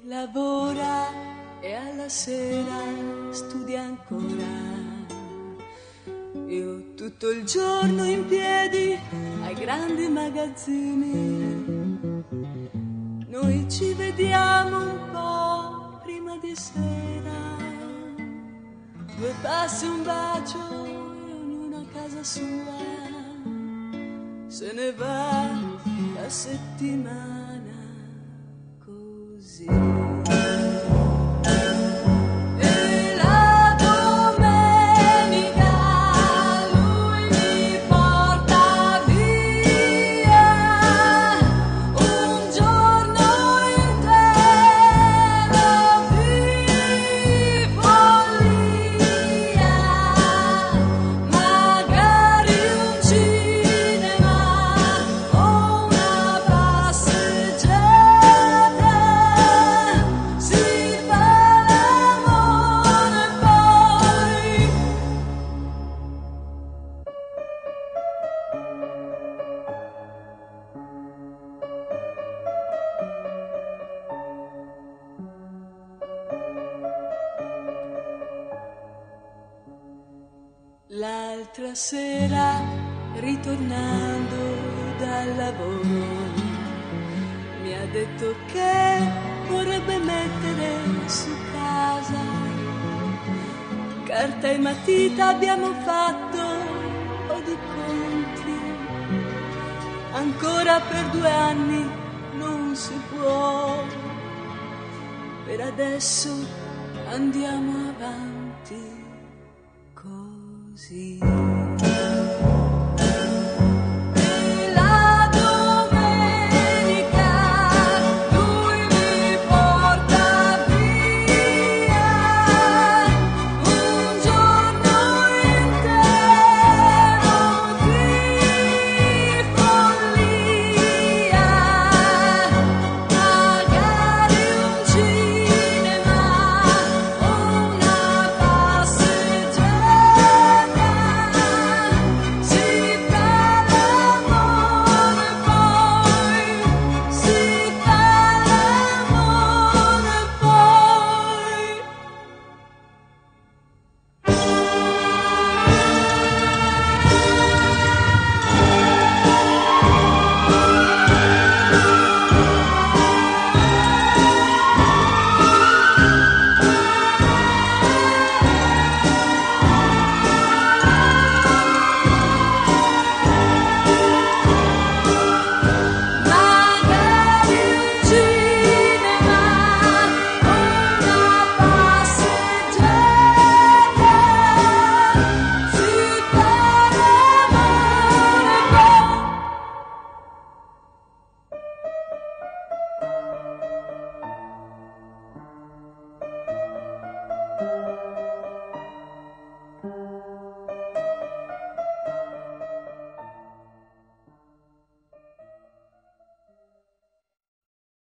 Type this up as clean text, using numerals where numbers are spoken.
lavora e alla sera studia ancora. Io tutto il giorno in piedi ai grandi magazzini. Noi ci vediamo un po' prima di sera. 2 passi, un bacio e ognuno a casa sua. Se ne va la settimana così. L'altra sera, ritornando dal lavoro, mi ha detto che vorrebbe mettere su casa. Carta e matita abbiamo fatto un po' di conti. Ancora per 2 anni non si può. Per adesso andiamo avanti così.